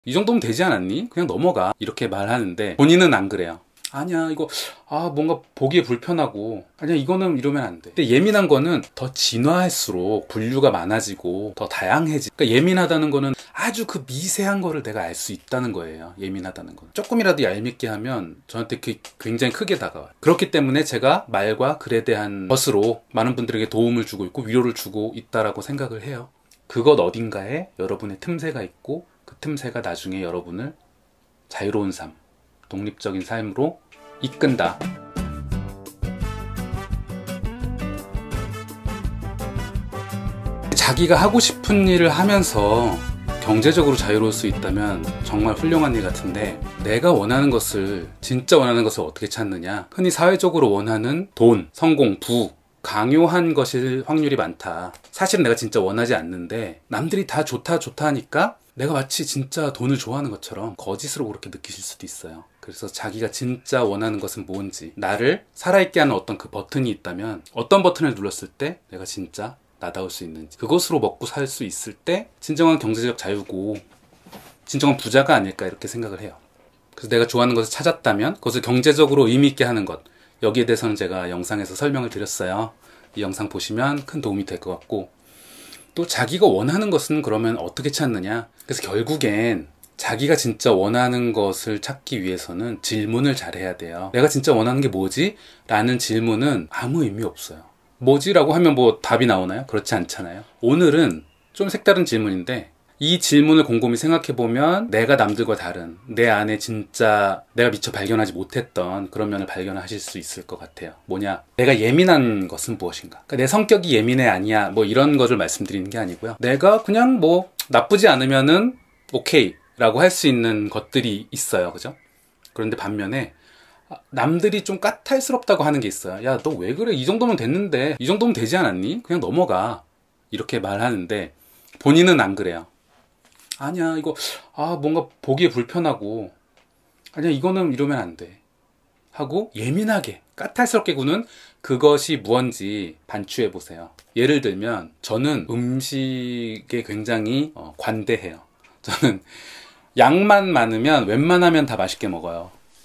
이 정도면 되지 않았니? 그냥 넘어가. 이렇게 말하는데 본인은 안 그래요. 아니야, 이거 뭔가 보기에 불편하고, 아니야, 이거는 이러면 안 돼. 근데 예민한 거는 더 진화할수록 분류가 많아지고 더 다양해지. 그러니까 예민하다는 거는 아주 그 미세한 거를 내가 알 수 있다는 거예요. 예민하다는 건 조금이라도 얄밉게 하면 저한테 굉장히 크게 다가와요. 그렇기 때문에 제가 말과 글에 대한 것으로 많은 분들에게 도움을 주고 있고 위로를 주고 있다라고 생각을 해요. 그것 어딘가에 여러분의 틈새가 있고, 그 틈새가 나중에 여러분을 자유로운 삶, 독립적인 삶으로 이끈다. 자기가 하고 싶은 일을 하면서 경제적으로 자유로울 수 있다면 정말 훌륭한 일 같은데, 내가 원하는 것을, 진짜 원하는 것을 어떻게 찾느냐. 흔히 사회적으로 원하는 돈, 성공, 부, 강요한 것일 확률이 많다. 사실은 내가 진짜 원하지 않는데 남들이 다 좋다 좋다 하니까 내가 마치 진짜 돈을 좋아하는 것처럼 거짓으로 그렇게 느끼실 수도 있어요. 그래서 자기가 진짜 원하는 것은 뭔지, 나를 살아있게 하는 어떤 그 버튼이 있다면, 어떤 버튼을 눌렀을 때 내가 진짜 나다울 수 있는지, 그것으로 먹고 살 수 있을 때 진정한 경제적 자유고 진정한 부자가 아닐까, 이렇게 생각을 해요. 그래서 내가 좋아하는 것을 찾았다면 그것을 경제적으로 의미 있게 하는 것, 여기에 대해서는 제가 영상에서 설명을 드렸어요. 이 영상 보시면 큰 도움이 될 것 같고, 또 자기가 원하는 것은 그러면 어떻게 찾느냐. 그래서 결국엔 자기가 진짜 원하는 것을 찾기 위해서는 질문을 잘해야 돼요. 내가 진짜 원하는 게 뭐지? 라는 질문은 아무 의미 없어요. 뭐지? 라고 하면 뭐 답이 나오나요? 그렇지 않잖아요. 오늘은 좀 색다른 질문인데, 이 질문을 곰곰이 생각해보면 내가 남들과 다른, 내 안에 진짜 내가 미처 발견하지 못했던 그런 면을 발견하실 수 있을 것 같아요. 뭐냐? 내가 예민한 것은 무엇인가? 그러니까 내 성격이 예민해 아니야, 뭐 이런 것을 말씀드리는 게 아니고요. 내가 그냥 뭐 나쁘지 않으면은 오케이 라고 할 수 있는 것들이 있어요. 그죠? 그런데 반면에 남들이 좀 까탈스럽다고 하는 게 있어요. 야, 너 왜 그래? 이 정도면 됐는데, 이 정도면 되지 않았니? 그냥 넘어가. 이렇게 말하는데 본인은 안 그래요. 아니야, 이거 뭔가 보기에 불편하고, 아니야, 이거는 이러면 안 돼 하고 예민하게 까탈스럽게 구는 그것이 무언지 반추해 보세요. 예를 들면 저는 음식에 굉장히 관대해요. 저는 양만 많으면 웬만하면 다 맛있게 먹어요.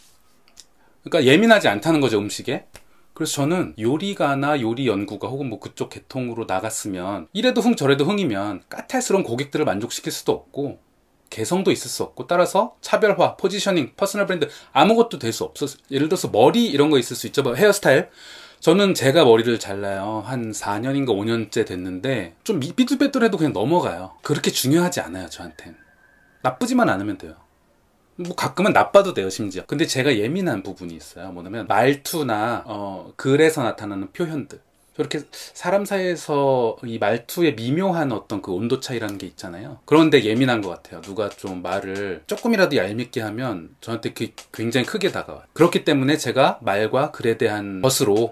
그러니까 예민하지 않다는 거죠, 음식에. 그래서 저는 요리가나 요리 연구가 혹은 뭐 그쪽 계통으로 나갔으면, 이래도 흥 저래도 흥이면 까탈스러운 고객들을 만족시킬 수도 없고 개성도 있을 수 없고, 따라서 차별화, 포지셔닝, 퍼스널 브랜드 아무것도 될 수 없어. 예를 들어서 머리 이런 거 있을 수 있죠. 뭐 헤어스타일. 저는 제가 머리를 잘라요. 한 4년인가 5년째 됐는데 좀 삐뚤빼뚤해도 그냥 넘어가요. 그렇게 중요하지 않아요, 저한텐. 나쁘지만 않으면 돼요. 뭐 가끔은 나빠도 돼요, 심지어. 근데 제가 예민한 부분이 있어요. 뭐냐면 말투나 글에서 나타나는 표현들, 저렇게 사람 사이에서 이 말투의 미묘한 어떤 그 온도 차이라는 게 있잖아요. 그런데 예민한 것 같아요. 누가 좀 말을 조금이라도 얄밉게 하면 저한테 굉장히 크게 다가와요. 그렇기 때문에 제가 말과 글에 대한 것으로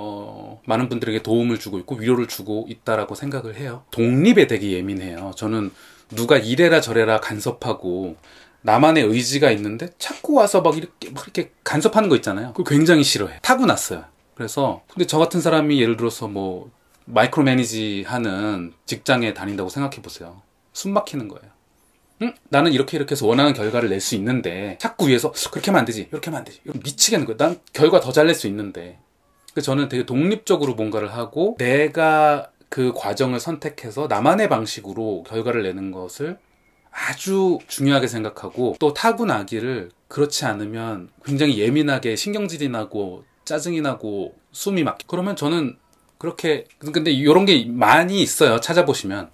많은 분들에게 도움을 주고 있고 위로를 주고 있다라고 생각을 해요. 독립에 되게 예민해요. 저는 누가 이래라 저래라 간섭하고 나만의 의지가 있는데 자꾸 와서 막 이렇게 간섭하는 거 있잖아요. 그거 굉장히 싫어해. 타고났어요. 그래서 근데 저 같은 사람이 예를 들어서 뭐 마이크로 매니지 하는 직장에 다닌다고 생각해 보세요. 숨 막히는 거예요. 응? 나는 이렇게 해서 원하는 결과를 낼 수 있는데 자꾸 위에서 그렇게 하면 안 되지, 이렇게 하면 안 되지. 미치겠는 거예요. 난 결과 더 잘 낼 수 있는데. 그래서 저는 되게 독립적으로 뭔가를 하고 내가 그 과정을 선택해서 나만의 방식으로 결과를 내는 것을 아주 중요하게 생각하고, 또 타고나기를, 그렇지 않으면 굉장히 예민하게 신경질이 나고 짜증이 나고 숨이 막혀. 그러면 저는 그렇게, 근데 이런 게 많이 있어요. 찾아보시면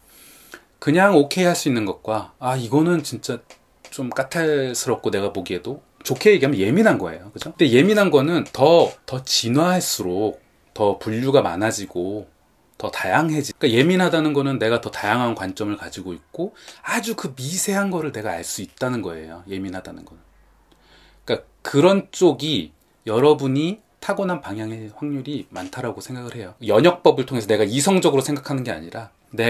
그냥 오케이 할 수 있는 것과 이거는 진짜 좀 까탈스럽고 내가 보기에도, 좋게 얘기하면 예민한 거예요. 그죠? 근데 예민한 거는 더 진화할수록 더 분류가 많아지고 더 다양해지. 그러니까 예민하다는 거는 내가 더 다양한 관점을 가지고 있고 아주 그 미세한 거를 내가 알 수 있다는 거예요. 예민하다는 거는. 그러니까 그런 쪽이 여러분이 타고난 방향의 확률이 많다라고 생각을 해요. 연역법을 통해서 내가 이성적으로 생각하는 게 아니라,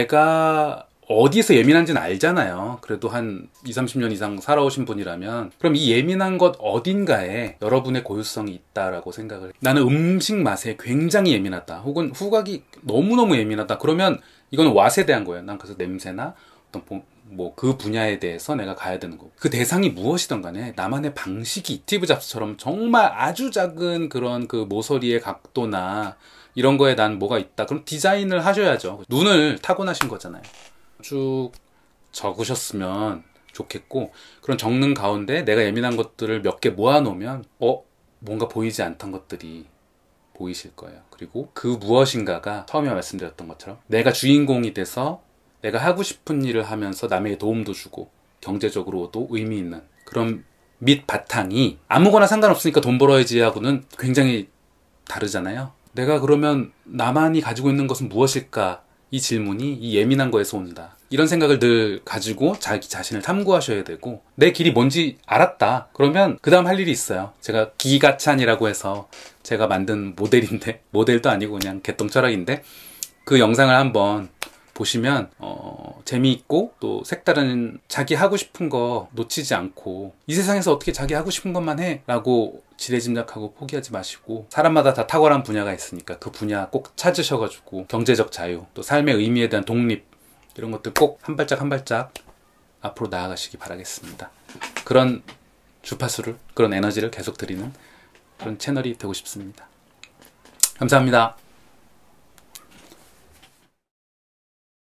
내가 어디서 예민한지는 알잖아요. 그래도 한 20, 30년 이상 살아오신 분이라면. 그럼 이 예민한 것 어딘가에 여러분의 고유성이 있다라고 생각을 해요. 나는 음식 맛에 굉장히 예민하다, 혹은 후각이 너무너무 예민하다. 그러면 이건 왓에 대한 거예요. 난 그래서 냄새나 어떤 뭐 그 분야에 대해서 내가 가야 되는 거고, 그 대상이 무엇이든 간에 나만의 방식이, 스티브 잡스처럼 정말 아주 작은 그런 그 모서리의 각도나 이런 거에 난 뭐가 있다, 그럼 디자인을 하셔야죠. 눈을 타고나신 거잖아요. 쭉 적으셨으면 좋겠고, 그런 적는 가운데 내가 예민한 것들을 몇 개 모아놓으면 뭔가 보이지 않던 것들이 보이실 거예요. 그리고 그 무엇인가가 처음에 말씀드렸던 것처럼 내가 주인공이 돼서 내가 하고 싶은 일을 하면서 남에게 도움도 주고 경제적으로도 의미 있는 그런 밑 바탕이, 아무거나 상관없으니까 돈 벌어야지 하고는 굉장히 다르잖아요. 내가 그러면 나만이 가지고 있는 것은 무엇일까? 이 질문이 이 예민한 거에서 온다. 이런 생각을 늘 가지고 자기 자신을 탐구하셔야 되고, 내 길이 뭔지 알았다. 그러면 그 다음 할 일이 있어요. 제가 기가찬이라고 해서 제가 만든 모델인데, 모델도 아니고 그냥 개똥철학인데, 그 영상을 한번 보시면 재미있고 또 색다른, 자기 하고 싶은 거 놓치지 않고 이 세상에서 어떻게 자기 하고 싶은 것만 해 라고 지레짐작하고 포기하지 마시고, 사람마다 다 탁월한 분야가 있으니까 그 분야 꼭 찾으셔가지고 경제적 자유, 또 삶의 의미에 대한 독립, 이런 것들 꼭 한 발짝 한 발짝 앞으로 나아가시기 바라겠습니다. 그런 주파수를, 그런 에너지를 계속 드리는 그런 채널이 되고 싶습니다. 감사합니다.